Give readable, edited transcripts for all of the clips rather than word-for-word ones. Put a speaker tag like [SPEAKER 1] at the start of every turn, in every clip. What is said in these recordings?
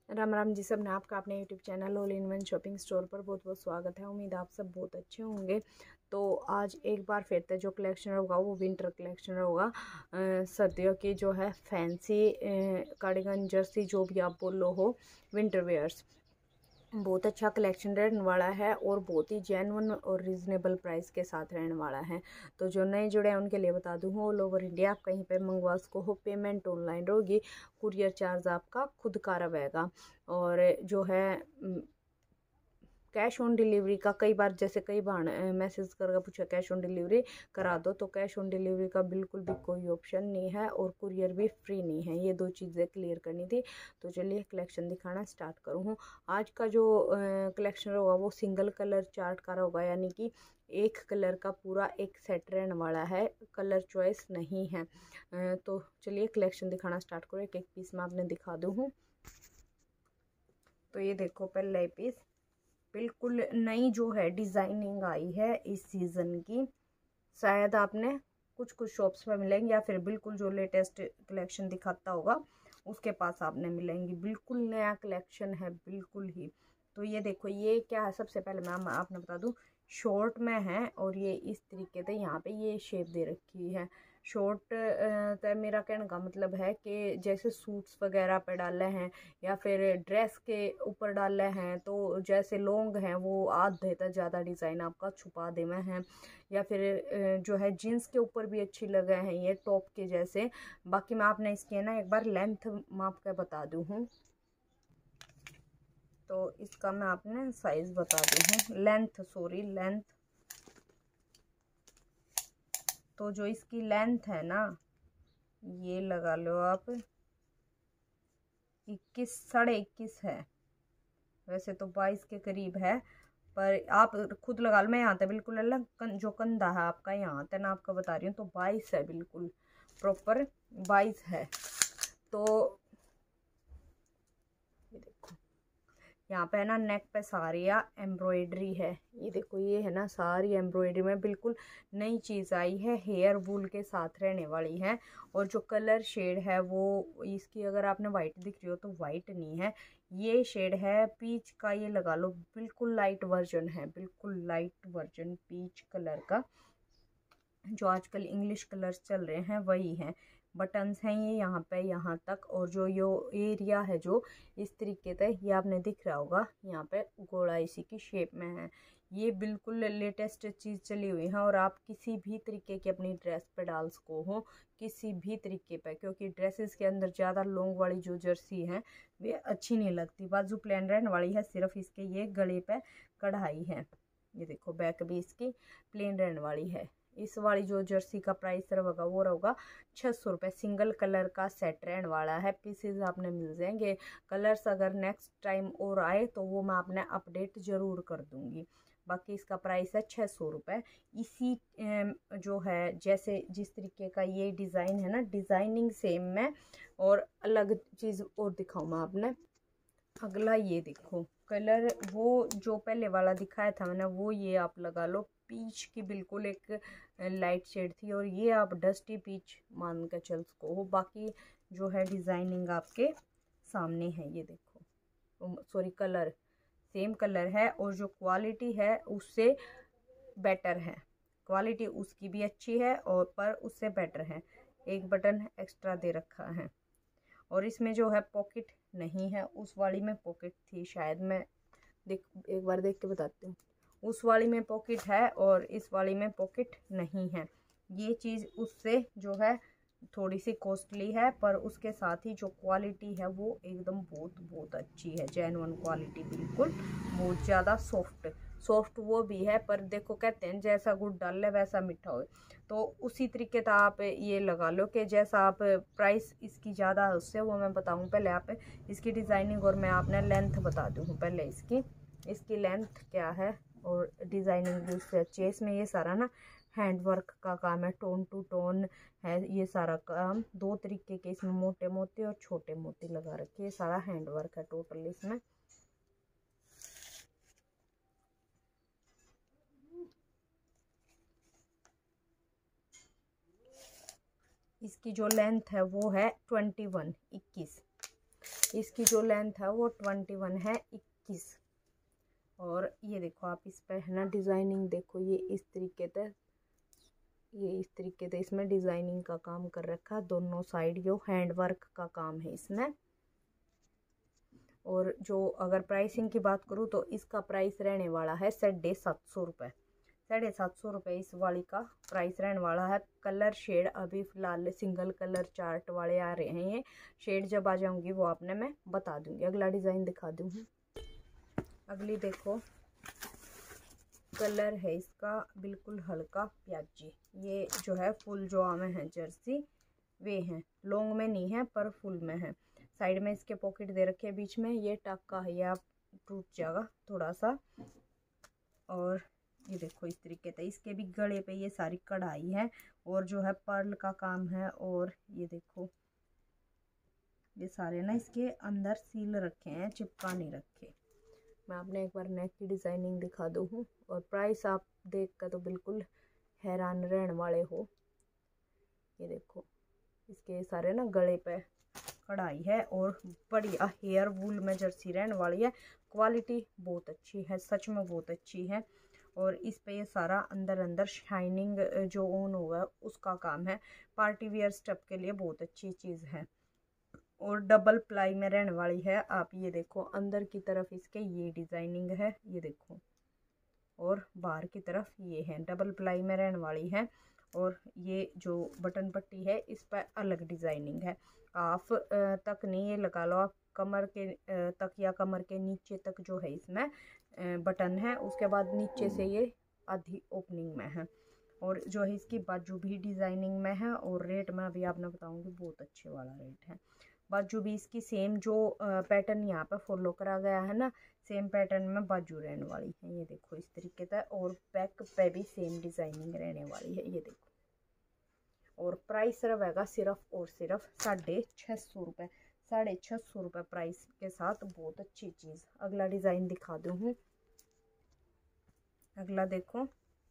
[SPEAKER 1] राम राम जी सब ने। आपका अपने YouTube channel all in one shopping store पर बहुत बहुत स्वागत है। उम्मीद आप सब बहुत अच्छे होंगे। तो आज एक बार फिर से जो कलेक्शन होगा वो विंटर कलेक्शन होगा। सर्दियों की जो है फैंसी कार्डिगन जर्सी जो भी आप बोल लो हो, विंटर वेयर्स बहुत अच्छा कलेक्शन रहने वाला है और बहुत ही जेन्युइन और रिजनेबल प्राइस के साथ रहने वाला है। तो जो नए जुड़े हैं उनके लिए बता दूँ, ऑल ओवर इंडिया आप कहीं पे मंगवा सको हो। पेमेंट ऑनलाइन होगी, कुरियर चार्ज आपका खुद का रहेगा। और जो है कैश ऑन डिलीवरी का कई बार जैसे कई बार मैसेज करके पूछा कैश ऑन डिलीवरी करा दो, तो कैश ऑन डिलीवरी का बिल्कुल भी कोई ऑप्शन नहीं है और कुरियर भी फ्री नहीं है। ये दो चीज़ें क्लियर करनी थी। तो चलिए कलेक्शन दिखाना स्टार्ट करूँ। आज का जो कलेक्शन होगा वो सिंगल कलर चार्ट का होगा, यानी कि एक कलर का पूरा एक सेट रहने वाला है, कलर चॉइस नहीं है। तो चलिए कलेक्शन दिखाना स्टार्ट करो। एक एक पीस में आपने दिखा दूँ। तो ये देखो पहला पीस बिल्कुल नई जो है डिज़ाइनिंग आई है इस सीज़न की। शायद आपने कुछ कुछ शॉप्स पर मिलेंगे या फिर बिल्कुल जो लेटेस्ट कलेक्शन दिखाता होगा उसके पास आपने मिलेंगी। बिल्कुल नया कलेक्शन है बिल्कुल ही। तो ये देखो ये क्या है, सबसे पहले मैं आपने बता दूं शॉर्ट में है और ये इस तरीके से यहाँ पे ये शेप दे रखी है। शॉर्ट तो मेरा कहने का मतलब है कि जैसे सूट्स वगैरह पे डाले हैं या फिर ड्रेस के ऊपर डाले हैं, तो जैसे लॉन्ग हैं वो आधे तक ज़्यादा डिज़ाइन आपका छुपा दे में है, या फिर जो है जीन्स के ऊपर भी अच्छी लगे हैं ये टॉप के जैसे। बाकी मैं आपने इसके ना एक बार लेंथ माप के बता दूँ हूँ। तो इसका मैं आपने साइज बता दी हूँ, लेंथ। तो जो इसकी लेंथ है ना, ये लगा लो आप 21 साढ़े 21 है। वैसे तो 22 के करीब है, पर आप खुद लगा लो। मैं यहाँ पे बिल्कुल अलग जो कंधा है आपका यहाँ पे ना आपका बता रही हूँ, तो 22 है, बिल्कुल प्रॉपर 22 है। तो ये देखो यहाँ पे है ना नेक पे सारी एम्ब्रॉयडरी है। ये देखो ये है ना सारी एम्ब्रॉयडरी में बिल्कुल नई चीज़ आई है, हेयर वूल के साथ रहने वाली है। और जो कलर शेड है वो इसकी अगर आपने वाइट दिख रही हो तो वाइट नहीं है, ये शेड है पीच का। ये लगा लो बिल्कुल लाइट वर्जन है, बिल्कुल लाइट वर्जन पीच कलर का। जो आजकल इंग्लिश कलर्स चल रहे हैं वही हैं। बटन्स हैं ये यहाँ पे यहाँ तक, और जो ये एरिया है जो इस तरीके से ये आपने दिख रहा होगा यहाँ पे गोला इसी की शेप में है। ये बिल्कुल लेटेस्ट चीज़ चली हुई है और आप किसी भी तरीके की अपनी ड्रेस पे डाल सको हो, किसी भी तरीके पे, क्योंकि ड्रेसेस के अंदर ज़्यादा लॉन्ग वाली जो जर्सी है वे अच्छी नहीं लगती। बाजू प्लेन रहने वाली है, सिर्फ इसके ये गले पे कढ़ाई है। ये देखो बैक भी इसकी प्लेन रहने वाली है। इस वाली जो जर्सी का प्राइस रहेगा वो रहेगा 600 रुपये। सिंगल कलर का सेट रहने वाला है, पीसेज आपने मिल जाएंगे। कलर्स अगर नेक्स्ट टाइम और आए तो वो मैं आपने अपडेट ज़रूर कर दूंगी। बाकी इसका प्राइस है 600 रुपये। इसी जो है जैसे जिस तरीके का ये डिज़ाइन है ना, डिज़ाइनिंग सेम में और अलग चीज़ और दिखाऊँ मैं आपने। अगला ये देखो कलर, वो जो पहले वाला दिखाया था मैंने वो ये आप लगा लो पीच की बिल्कुल एक लाइट शेड थी, और ये आप डस्टी पीच मान के चल सको हो। बाकी जो है डिज़ाइनिंग आपके सामने है, ये देखो सॉरी कलर सेम कलर है और जो क्वालिटी है उससे बेटर है। क्वालिटी उसकी भी अच्छी है और पर उससे बेटर है। एक बटन एक्स्ट्रा दे रखा है और इसमें जो है पॉकेट नहीं है। उस वाली में पॉकेट थी शायद, मैं एक बार देख के बताती हूँ। उस वाली में पॉकेट है और इस वाली में पॉकेट नहीं है। ये चीज़ उससे जो है थोड़ी सी कॉस्टली है, पर उसके साथ ही जो क्वालिटी है वो एकदम बहुत बहुत अच्छी है, जेन्युइन क्वालिटी बिल्कुल। बहुत ज़्यादा सॉफ्ट वो भी है, पर देखो कहते हैं जैसा गुड़ डाल ले वैसा मीठा हो। तो उसी तरीके का आप ये लगा लो कि जैसा आप प्राइस इसकी ज़्यादा है उससे वो मैं बताऊँ। पहले आप इसकी डिज़ाइनिंग और मैं आपने लेंथ बता दूँ पहले इसकी लेंथ क्या है और डिज़ाइनिंग भी उससे अच्छी है। इसमें ये सारा ना हैंड वर्क का काम है, टोन टू टोन है ये सारा काम। दो तरीके के इसमें मोटे मोती और छोटे मोती लगा रखे, ये सारा हैंड वर्क है टोटल इसमें। इसकी जो लेंथ है वो है 21। इसकी जो लेंथ है वो 21 है, 21। और ये देखो आप इस पर है ना डिज़ाइनिंग देखो, ये इस तरीके से इसमें डिज़ाइनिंग का काम कर रखा है दोनों साइड, जो हैंड वर्क का काम है इसमें। और जो अगर प्राइसिंग की बात करूँ तो इसका प्राइस रहने वाला है 750 रुपये। 750 रुपये इस वाली का प्राइस रहने वाला है। कलर शेड अभी फ़िलहाल सिंगल कलर चार्ट वाले आ रहे हैं, ये शेड जब आ जाऊंगी वो आपने मैं बता दूंगी। अगला डिज़ाइन दिखा दूँगी। अगली देखो, कलर है इसका बिल्कुल हल्का प्याजी। ये जो है फुल जो आमे हैं जर्सी वे हैं, लॉन्ग में नहीं है पर फुल में है। साइड में इसके पॉकेट दे रखे हैं, बीच में ये टाका है, या टूट जाएगा थोड़ा सा। और ये देखो इस तरीके से इसके भी गले पे ये सारी कढ़ाई है और जो है पर्ल का काम है। और ये देखो ये सारे ना इसके अंदर सील रखे हैं, चिपका नहीं रखे। मैं आपने एक बार नेक की डिज़ाइनिंग दिखा दूँ हूँ, और प्राइस आप देख कर तो बिल्कुल हैरान रहने वाले हो। ये देखो इसके सारे ना गले पे कढ़ाई है और बढ़िया हेयर वूल में जर्सी रहने वाली है। क्वालिटी बहुत अच्छी है, सच में बहुत अच्छी है। और इस पे ये सारा अंदर शाइनिंग जो ऑन होगा उसका काम है। पार्टी वियर स्टेप के लिए बहुत अच्छी चीज़ है और डबल प्लाई में रहने वाली है। आप ये देखो अंदर की तरफ इसके ये डिज़ाइनिंग है, ये देखो, और बाहर की तरफ ये है, डबल प्लाई में रहने वाली है। और ये जो बटन पट्टी है इस पर अलग डिज़ाइनिंग है। हाफ तक नहीं, ये लगा लो आप कमर के तक या कमर के नीचे तक जो है इसमें बटन है। उसके बाद नीचे से ये आधी ओपनिंग में है। और जो है इसकी बाजू भी डिज़ाइनिंग में है। और रेट मैं अभी आपने बताऊंगी, बहुत अच्छे वाला रेट है। बाजू भी इसकी सेम जो पैटर्न यहाँ पर फॉलो करा गया है ना, सेम पैटर्न में बाजू रहने वाली है। ये देखो इस तरीके से, और बैक पे भी सेम डिज़ाइनिंग रहने वाली है, ये देखो। और प्राइस रहेगा सिर्फ और सिर्फ 650 रुपये। 650 रुपये प्राइस के साथ बहुत अच्छी चीज़। अगला डिज़ाइन दिखा दूँ हूँ। अगला देखो,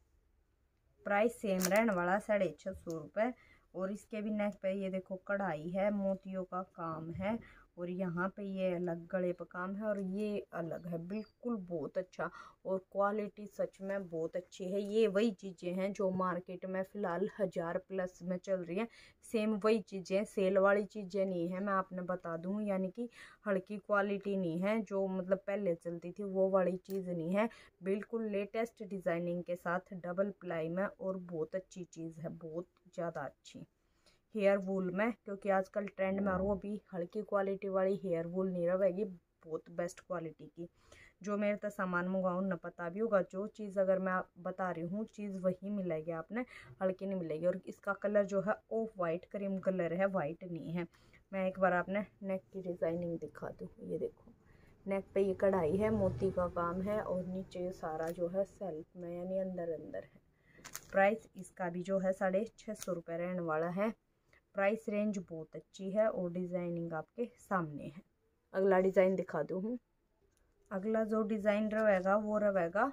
[SPEAKER 1] प्राइस सेम रहने वाला 650 रुपये। और इसके भी नेक पे ये देखो कढ़ाई है, मोतियों का काम है। और यहाँ पे ये अलग गले पे काम है और ये अलग है, बिल्कुल बहुत अच्छा। और क्वालिटी सच में बहुत अच्छी है। ये वही चीज़ें हैं जो मार्केट में फ़िलहाल 1000+ में चल रही हैं। सेम वही चीज़ें, सेल वाली चीज़ें नहीं है, मैं आपने बता दूँ। यानी कि हल्की क्वालिटी नहीं है जो मतलब पहले चलती थी, वो वाली चीज़ नहीं है। बिल्कुल लेटेस्ट डिज़ाइनिंग के साथ डबल प्लाई में, और बहुत अच्छी चीज़ है, बहुत ज़्यादा अच्छी। हेयर वूल में, क्योंकि आजकल ट्रेंड में, और वो भी हल्की क्वालिटी वाली हेयर वूल नहीं रहेगी, बहुत बेस्ट क्वालिटी की। जो मेरे तक सामान मंगाऊँ न पता भी होगा, जो चीज़ अगर मैं बता रही हूँ चीज़ वही मिलेगी आपने, हल्की नहीं मिलेगी। और इसका कलर जो है ऑफ वाइट क्रीम कलर है, वाइट नहीं है। मैं एक बार आपने नेक की डिज़ाइनिंग दिखा दूँ। ये देखो नेक पे ये कढ़ाई है, मोती का काम है, और नीचे ये सारा जो है सेल्फ में यानी अंदर है। प्राइस इसका भी जो है 650 रुपये रहने वाला है। प्राइस रेंज बहुत अच्छी है और डिज़ाइनिंग आपके सामने है। अगला डिज़ाइन दिखा दूँ हूँ। अगला जो डिज़ाइन रहेगा वो रहेगा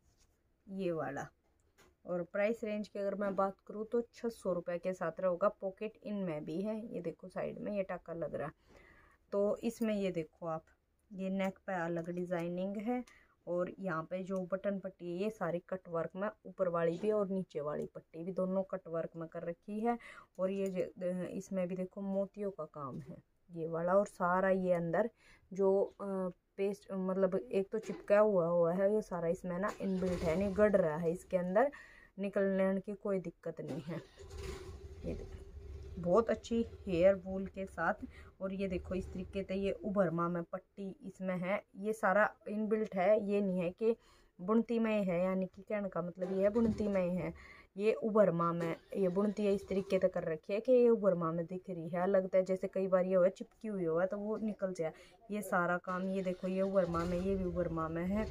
[SPEAKER 1] ये वाला। और प्राइस रेंज की अगर मैं बात करूँ तो 600 रुपये के साथ रहेगा। पॉकेट इनमें भी है, ये देखो साइड में ये टाका लग रहा है। तो इसमें ये देखो आप, ये नेक पे अलग डिज़ाइनिंग है। और यहाँ पे जो बटन पट्टी है ये सारी कट वर्क में, ऊपर वाली भी और नीचे वाली पट्टी भी दोनों कट वर्क में कर रखी है। और ये इसमें भी देखो मोतियों का काम है ये वाला। और सारा ये अंदर जो पेस्ट मतलब एक तो चिपका हुआ है, ये सारा इसमें ना इनबिल्ट है, नहीं गड़ रहा है इसके अंदर, निकलने की कोई दिक्कत नहीं है। ये देखो बहुत अच्छी हेयर वूल के साथ। और ये देखो इस तरीके से ये उभरमा में पट्टी इसमें है, ये सारा इनबिल्ट है, ये नहीं है कि बुनती में है। यानी कि कहने का मतलब ये है बुनती में है, ये उभरमा में ये बुनती है, इस तरीके से कर रखी है कि ये उभरमा में दिख रही है। लगता है जैसे कई बार ये हुआ चिपकी हुई हुआ तो वो निकल जाए। ये सारा काम ये देखो ये उभरमा में, ये भी उभरमा में है।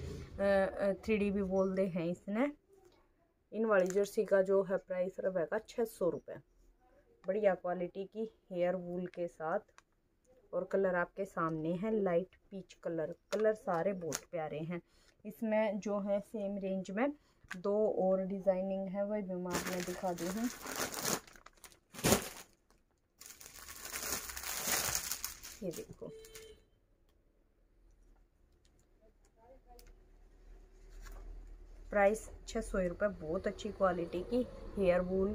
[SPEAKER 1] 3D भी बोलते हैं इसने। इन वाली जर्सी का जो है प्राइस रहेगा 600 रुपये। बढ़िया क्वालिटी की हेयर वूल के साथ। और कलर आपके सामने है, लाइट पीच कलर। कलर सारे बहुत प्यारे हैं। इसमें जो है सेम रेंज में 2 और डिज़ाइनिंग है, वही भी मैं आपने दिखा दी हूँ। ये देखो प्राइस 600 रुपये। बहुत अच्छी क्वालिटी की हेयर वूल।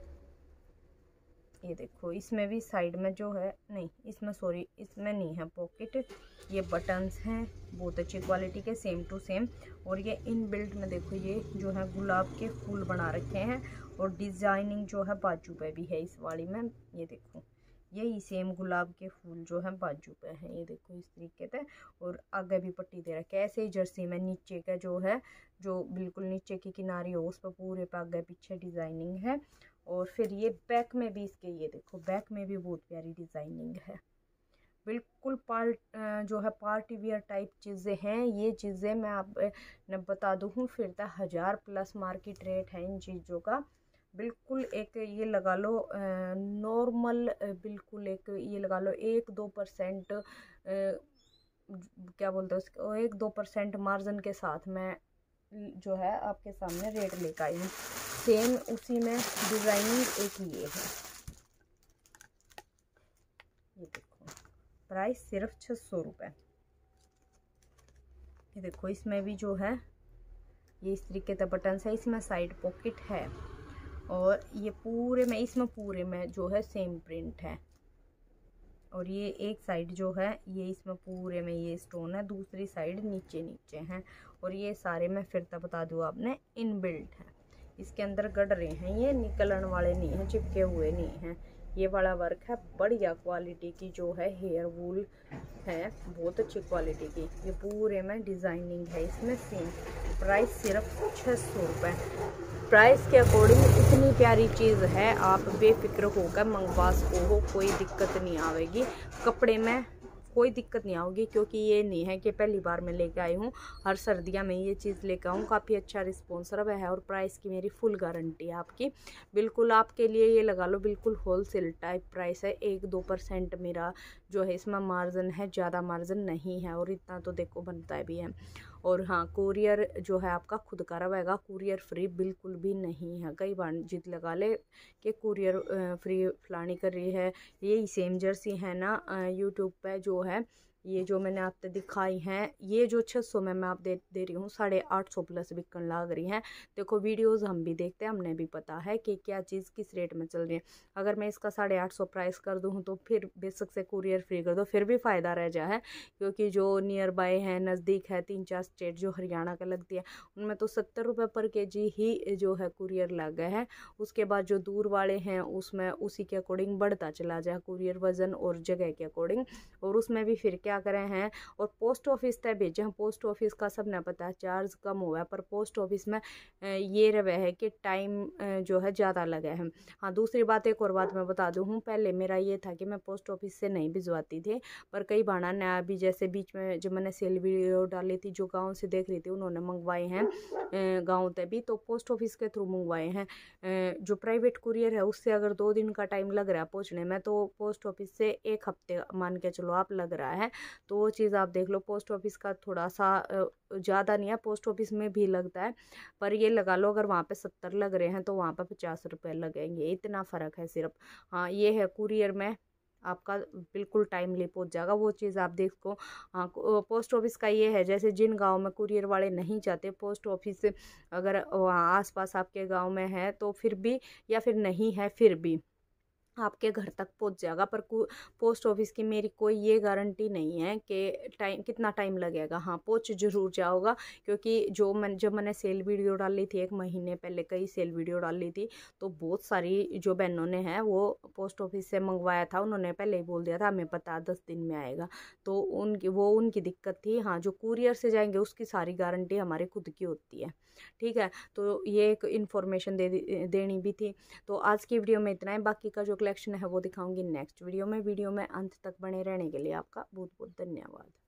[SPEAKER 1] ये देखो इसमें भी साइड में जो है, नहीं इसमें सॉरी इसमें नहीं है पॉकेट, ये बटन्स हैं बहुत अच्छी क्वालिटी के, सेम टू सेम। और ये इन बिल्ट में देखो ये जो है गुलाब के फूल बना रखे हैं और डिजाइनिंग जो है बाजू पे भी है इस वाली में। ये देखो यही सेम गुलाब के फूल जो है बाजू पे हैं, ये देखो इस तरीके से। और आगे भी पट्टी दे रखी है ऐसे ही जर्सी में। नीचे का जो है, जो बिल्कुल नीचे की किनारी हो उस पर पूरे पे आगे पीछे डिजाइनिंग है। और फिर ये बैक में भी इसके, ये देखो बैक में भी बहुत प्यारी डिजाइनिंग है। बिल्कुल जो है पार्टी वियर टाइप चीज़ें हैं। ये चीज़ें मैं आप बता दूँ फिर तो 1000+ मार्केट रेट है इन चीज़ों का। बिल्कुल एक ये लगा लो नॉर्मल, बिल्कुल एक ये लगा लो 1-2% क्या बोलते हैं उसको, 1-2% मार्जिन के साथ मैं जो है आपके सामने रेट लेकर आई हूँ। सेम उसी में डिजाइनिंग एक ये है। ये देखो प्राइस सिर्फ 600 रुपये। ये देखो इसमें भी जो है ये इस तरीके का बटन है, इसमें साइड पॉकेट है और ये पूरे में, इसमें पूरे में जो है सेम प्रिंट है। और ये एक साइड जो है ये इसमें पूरे में ये स्टोन है, दूसरी साइड नीचे नीचे हैं। और ये सारे मैं फिर तक बता दूँ आपने इन बिल्ट है, इसके अंदर गड़ रहे हैं, ये निकलने वाले नहीं हैं, चिपके हुए नहीं हैं। ये वाला वर्क है, बढ़िया क्वालिटी की जो है हेयर वूल है, बहुत अच्छी क्वालिटी की। ये पूरे में डिजाइनिंग है इसमें सेम। प्राइस सिर्फ 600 रुपये। प्राइस के अकॉर्डिंग इतनी प्यारी चीज़ है, आप बेफिक्र होकर मंगवा सको, कोई दिक्कत नहीं आवेगी कपड़े में, कोई दिक्कत नहीं आएगी। क्योंकि ये नहीं है कि पहली बार मैं लेके आई हूँ, हर सर्दियाँ में ये चीज़ लेकर आऊँ। काफ़ी अच्छा रिस्पॉन्स रहा है और प्राइस की मेरी फुल गारंटी है आपकी। बिल्कुल आपके लिए ये लगा लो बिल्कुल होलसेल टाइप प्राइस है। 1-2% मेरा जो है इसमें मार्जिन है, ज़्यादा मार्जिन नहीं है। और इतना तो देखो बनता है भी है। और हाँ कुरियर जो है आपका खुद का रहेगा, कुरियर फ्री बिल्कुल भी नहीं है। कई बार जिद लगा ले कि कुरियर फ्री फलानी कर रही है। यही सेम जर्सी है ना यूट्यूब पे जो है, ये जो मैंने आपको दिखाई हैं, ये जो 600 में मैं आप दे रही हूँ, 850+ बिकन लाग रही हैं। देखो वीडियोस हम भी देखते हैं, हमने भी पता है कि क्या चीज़ किस रेट में चल रही है। अगर मैं इसका 850 प्राइस कर दूँ तो फिर बेशक से कुरियर फ्री कर दो, फिर भी फ़ायदा रह जाए। क्योंकि जो नियर बाय है, नज़दीक है, 3-4 स्टेट जो हरियाणा का लगती है, उनमें तो 70 रुपये पर kg ही जो है कुरियर लग गए हैं। उसके बाद जो दूर वाले हैं उसमें उसी के अकॉर्डिंग बढ़ता चला जाए कुरियर वजन और जगह के अकॉर्डिंग। और उसमें भी फिर क्या करें हैं, और पोस्ट ऑफिस तक भेजें। पोस्ट ऑफिस का सब ने पता है चार्ज कम हुआ है, पर पोस्ट ऑफिस में ये रहे है कि टाइम जो है ज़्यादा लगा है। हाँ दूसरी बात, एक और बात मैं बता दूँ, पहले मेरा ये था कि मैं पोस्ट ऑफिस से नहीं भिजवाती थी, पर कई बार ना अभी जैसे बीच में जब मैंने सेल वीडियो डाली थी, जो गाँव से देख रही थी उन्होंने मंगवाए हैं गाँव तक भी, तो पोस्ट ऑफिस के थ्रू मंगवाए हैं। जो प्राइवेट कुरियर है उससे अगर 2 दिन का टाइम लग रहा है पहुँचने में, तो पोस्ट ऑफिस से 1 हफ्ते मान के चलो आप लग रहा है। तो वो चीज़ आप देख लो, पोस्ट ऑफिस का थोड़ा सा ज़्यादा नहीं है, पोस्ट ऑफिस में भी लगता है, पर ये लगा लो अगर वहाँ पे 70 लग रहे हैं तो वहाँ पे 50 रुपये लगेंगे, इतना फ़र्क है सिर्फ। हाँ ये है कुरियर में आपका बिल्कुल टाइमली पहुंच जाएगा, वो चीज़ आप देखो। हाँ पोस्ट ऑफिस का ये है, जैसे जिन गांव में कुरियर वाले नहीं जाते पोस्ट ऑफिस, अगर वहाँ आसपास आपके गांव में है तो फिर भी, या फिर नहीं है फिर भी आपके घर तक पहुंच जाएगा। पर पोस्ट ऑफिस की मेरी कोई ये गारंटी नहीं है कि कितना टाइम लगेगा। हाँ पहुंच जरूर जाओगा, क्योंकि जब मैंने सेल वीडियो डाली थी 1 महीने पहले, कई सेल वीडियो डाली थी, तो बहुत सारी जो बहनों ने है वो पोस्ट ऑफिस से मंगवाया था, उन्होंने पहले ही बोल दिया था हमें पता 10 दिन में आएगा, तो उनकी दिक्कत थी। हाँ जो कुरियर से जाएंगे उसकी सारी गारंटी हमारी खुद की होती है, ठीक है। तो ये एक इन्फॉर्मेशन देनी भी थी। तो आज की वीडियो में इतना है, बाकी का जो कलेक्शन है वो दिखाऊंगी नेक्स्ट वीडियो में। वीडियो में अंत तक बने रहने के लिए आपका बहुत बहुत धन्यवाद।